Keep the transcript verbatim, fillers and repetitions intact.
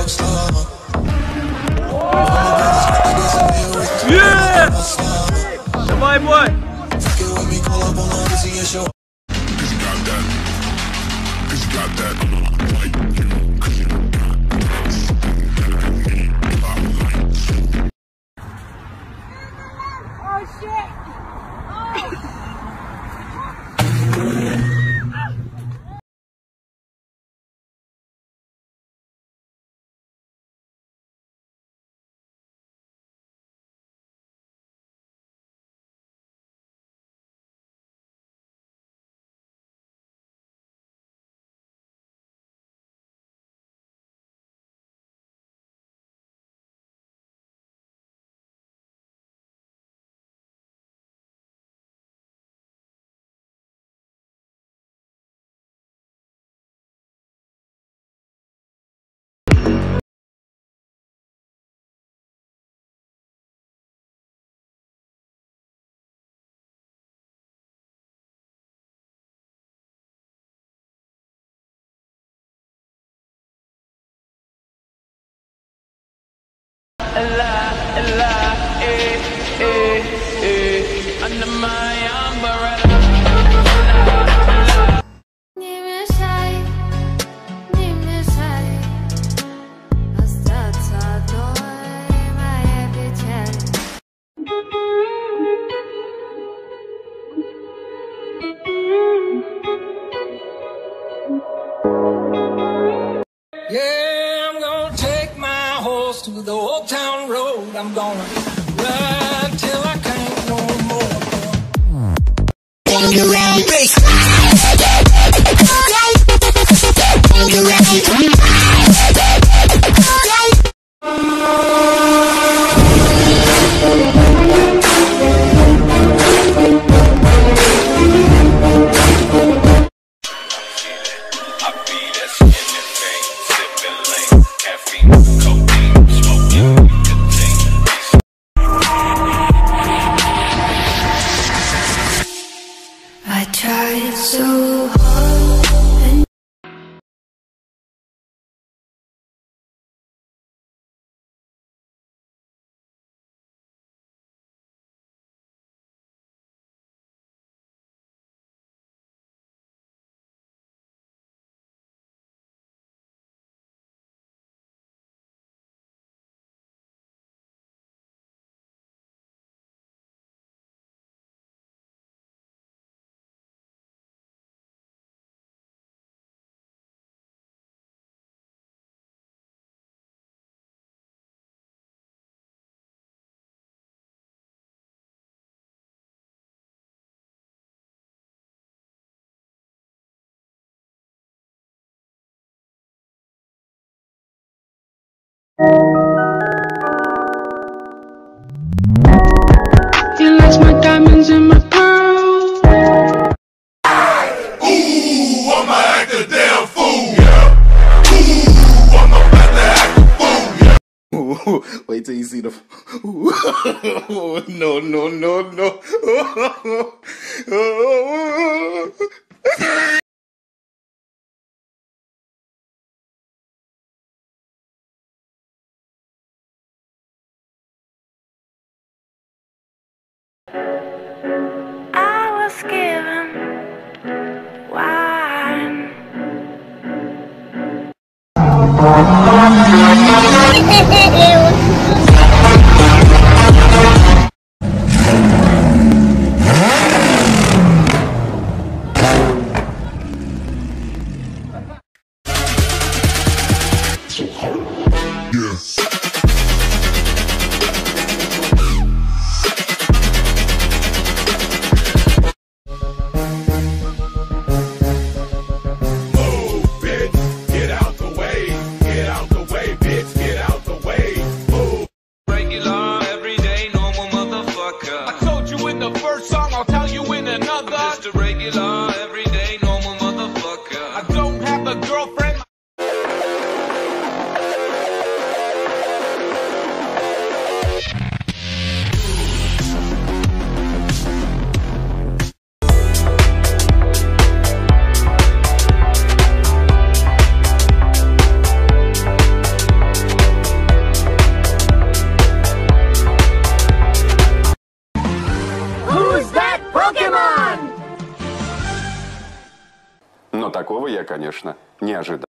Давай, бой! Ella, ella, eh, eh, eh, under my umbrella. Не мешай, не мешай остаться одной, моя печаль. Yeah, I'm gonna take my horse to the old town road. I'm gonna ride till I can't no more. On your right, bass. On your right. I tried so hard and You lost my diamonds and my pearls. Ooh, I'ma act a damn fool. Yeah. Ooh, I'm about to act a fool. Yeah. Ooh, wait till you see the. Ooh. No, no, no, no. I was given wine. Yes. я, конечно, не ожидал.